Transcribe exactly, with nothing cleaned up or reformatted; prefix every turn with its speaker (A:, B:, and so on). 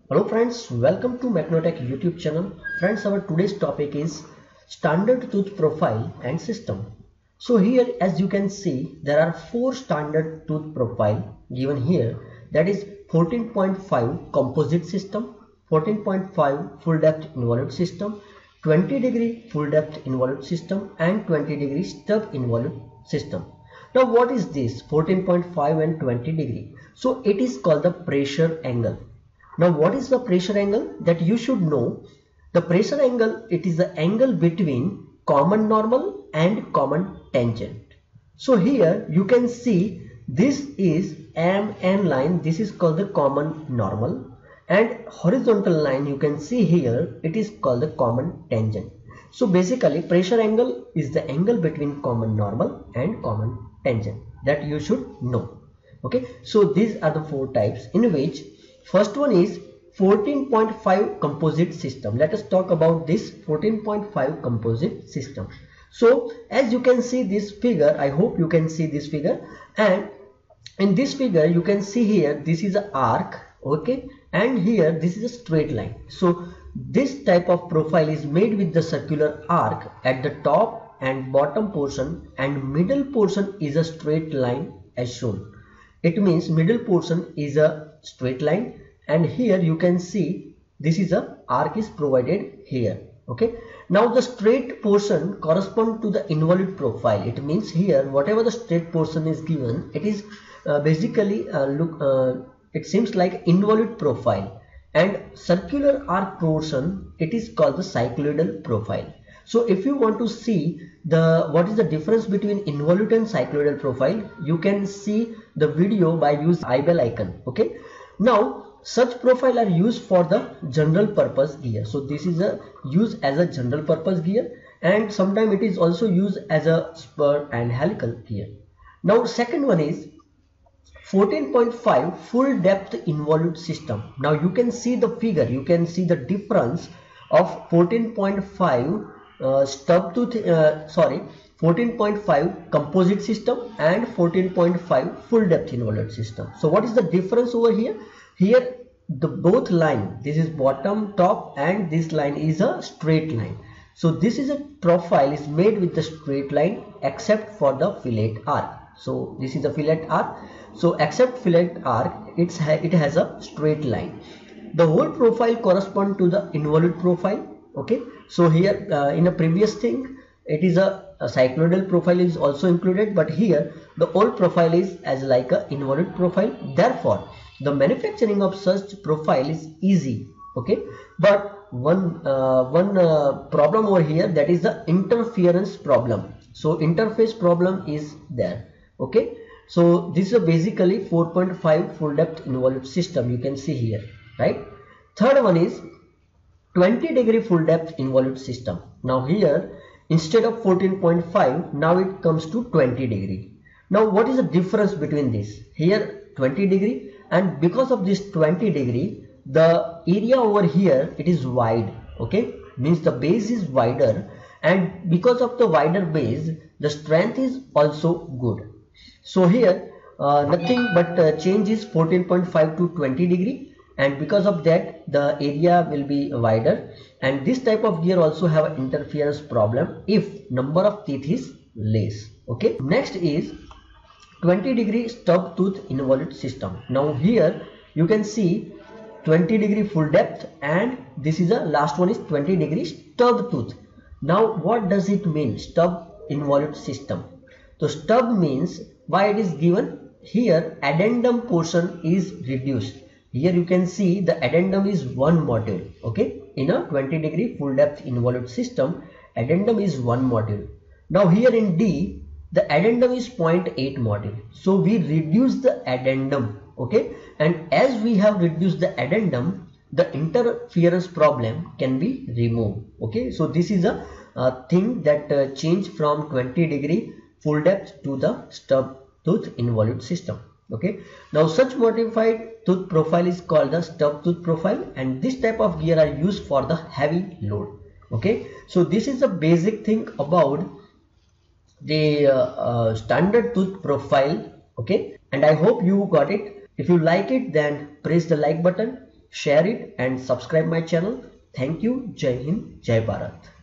A: Hello friends, welcome to Mechnotech YouTube channel. Friends, our today's topic is standard tooth profile and system. So here, as you can see, there are four standard tooth profile given here. That is fourteen point five composite system, fourteen point five full depth involute system, twenty degree full depth involute system, and twenty degree stub involute system. Now what is this fourteen point five and twenty degree? So it is called the pressure angle. Now what is the pressure angle? That you should know. The pressure angle, it is the angle between common normal and common tangent. So here you can see this is M N line, this is called the common normal, and horizontal line you can see here, it is called the common tangent. So basically pressure angle is the angle between common normal and common tangent, that you should know. Okay, so these are the four types, in which first one is fourteen point five composite system. Let us talk about this fourteen point five composite system. So as you can see this figure, I hope you can see this figure, and in this figure you can see here this is an arc, okay, and here this is a straight line. So this type of profile is made with the circular arc at the top and bottom portion, and middle portion is a straight line as shown. It means middle portion is a straight line, and here you can see this is a arc is provided here. Okay, now the straight portion correspond to the involute profile. It means here whatever the straight portion is given, it is uh, basically uh, look uh, it seems like involute profile, and circular arc portion, it is called the cycloidal profile. So if you want to see the what is the difference between involute and cycloidal profile, you can see the video by use I bell icon. Okay, now such profile are used for the general purpose gear. So this is a used as a general purpose gear, and sometimes it is also used as a spur and helical gear. Now second one is fourteen point five full depth involute system. Now you can see the figure, you can see the difference of fourteen point five uh, stub tooth uh, sorry fourteen point five composite system and fourteen point five full depth involute system. So what is the difference over here? Here the both line, this is bottom, top, and this line is a straight line. So this is a profile is made with the straight line except for the fillet arc. So this is a fillet arc. So except fillet arc, it's ha it has a straight line. The whole profile correspond to the involute profile. Okay, so here uh, in a previous thing it is a, a cycloidal profile is also included, but here the whole profile is as like a involute profile. Therefore the manufacturing of such profile is easy. Okay, but one uh, one uh, problem over here, that is the interference problem. So interface problem is there. Okay, so this is basically four point five full depth involute system, you can see here, right? Third one is twenty degree full depth involute system. Now here instead of fourteen point five, now it comes to twenty degree. Now what is the difference between this? Here twenty degree, and because of this twenty degree, the area over here it is wide. Okay, means the base is wider, and because of the wider base, the strength is also good. So here uh, nothing but uh, change is fourteen point five to twenty degree, and because of that the area will be wider, and this type of gear also have an interference problem if number of teeth is less. Okay, next is twenty degree stub tooth involute system. Now here you can see twenty degree full depth, and this is a last one is twenty degree stub tooth. Now what does it mean, stub involute system? So stub means why it is given here addendum portion is reduced. Here you can see the addendum is one module. Okay, in a twenty degree full depth involute system, addendum is one module. Now here in D, the addendum is zero point eight module. So we reduce the addendum. Okay, and as we have reduced the addendum, the interference problem can be removed. Okay, so this is a, a thing that uh, change from twenty degree full depth to the stub tooth involute system. Okay, now such modified tooth profile is called the stub tooth profile, and this type of gear are used for the heavy load. Okay, so this is a basic thing about the uh, uh, standard tooth profile. Okay, and I hope you got it. If you like it, then press the like button. share it and subscribe my channel. Thank you. Jai Hind, Jai Bharat.